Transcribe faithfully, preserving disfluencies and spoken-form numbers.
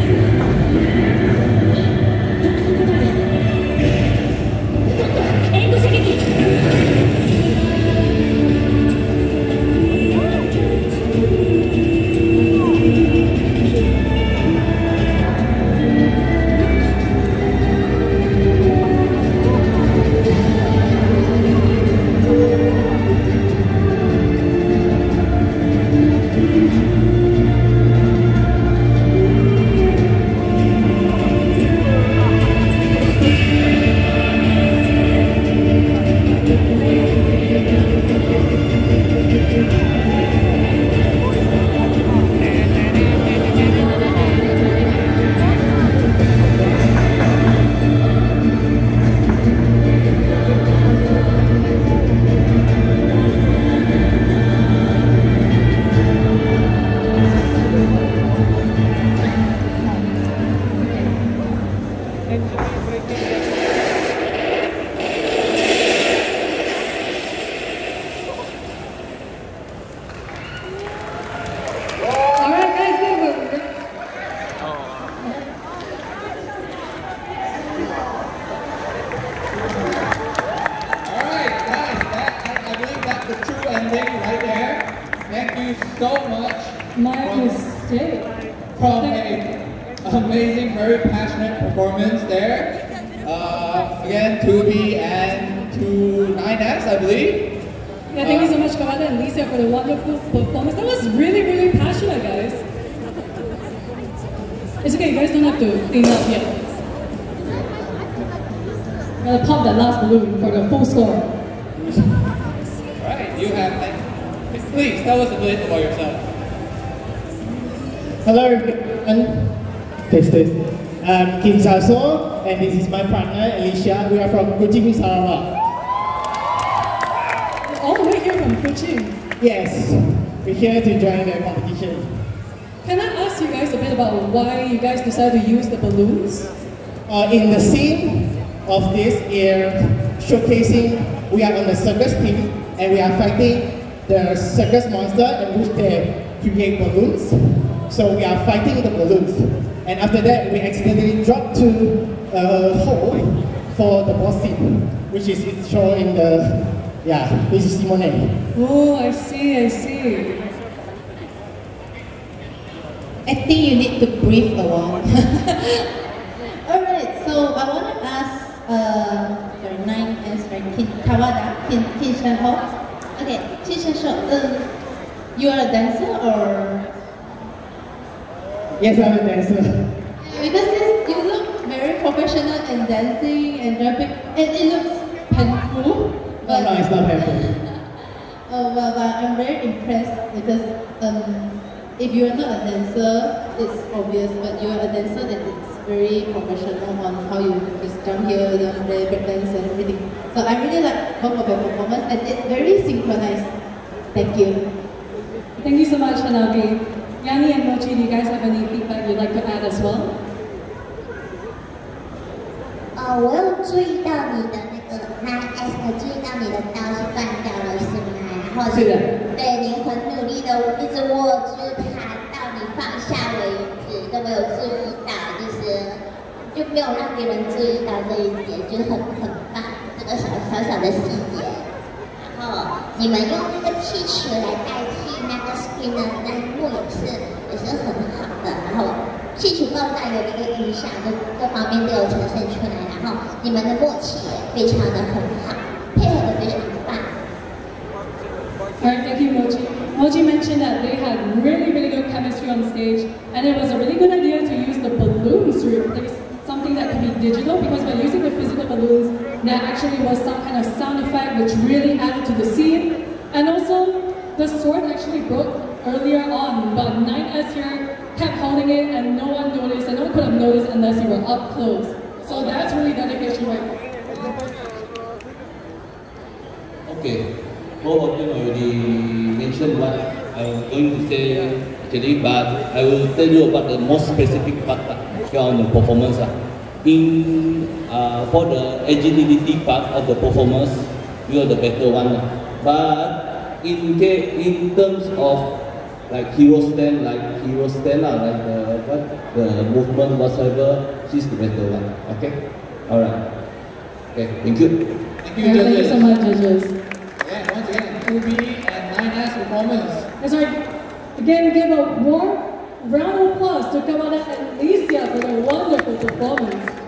so much. My from, mistake. From an amazing, very passionate performance there. Uh, again, two B and two nine S, I believe. Yeah, thank uh, you so much, Kawada and Lisa, for the wonderful performance. That was really, really passionate, guys. It's okay, you guys don't have to clean up yet. I'm gonna pop that last balloon for the full score. Alright, you have, like, please tell us a bit about yourself. Hello everyone. Test test. I'm Kim Saso, and this is my partner Alicia. We are from Kuching, Sarawak. All the way here from Kuching. Yes, we're here to join the competition. Can I ask you guys a bit about why you guys decided to use the balloons? Uh, in the scene of this year, showcasing, we are on the circus team and we are fighting the circus monster in which they create balloons. So we are fighting the balloons. And after that, we accidentally dropped to a hole for the boss scene, which is it's shown in the, yeah, this is Simone. Oh, I see, I see. I think you need to breathe a lot. Alright, so I want to ask uh, your nine S, right, Kin Kawada, Kin Kin Shen-ho. Okay, Kin Shen-ho, uh, you are a dancer or? Yes, I'm a dancer. Because it's, you look very professional in dancing and jumping, and it looks painful. But, no, no, it's not painful. Oh, well, but I'm very impressed because um, if you are not a dancer, it's obvious, but you are a dancer and it's very professional on how you just jump here, jump there, break dance and everything. So I really like both of your performance and it's very synchronized. Thank you. Thank you so much, Hanagi. Yanni and Mochi, do you guys have any feedback you'd like to add as well? 呃，我有注意到你的那个 nine S 的，注意到你的刀是断掉了，是吗？然后是的， 对你很努力的一直握住它，到你放下为止都没有注意到，就是就没有让别人注意到这一点，就是很很棒，这个小小小的细节。然后你们用那个气球来代替那个 screen 的那一幕也是也是很好的，然后。 气球爆炸有那个音响，各各方面都有呈现出来，然后你们的默契也非常的很好，配合的非常棒。 Alright, thank you, Mochi. Mochi mentioned that they had really, really good chemistry on stage, and it was a really good idea to use the balloons to replace something that can be digital, because by using the physical balloons, there actually was some kind of sound effect which really added to the scene. And also, the sword actually broke earlier on, but nine S here kept holding it and no one noticed, and no one could have noticed unless you were up close. So that's really dedication right there. Okay, all of them already mentioned what I'm going to say actually, but I will tell you about the most specific part here on the performance. In, uh, for the agility part of the performance, you are the better one. But in, in terms of like hero stand, like hero stand, uh, like the, what the movement whatsoever, she's the better one. Okay? Alright. Okay, thank you. Thank you, Yeah, thank you judges. so much, judges. Yeah, once again, two B and nine S performance. And sorry, again, give a warm round of applause to Kamada and Alicia for their wonderful performance.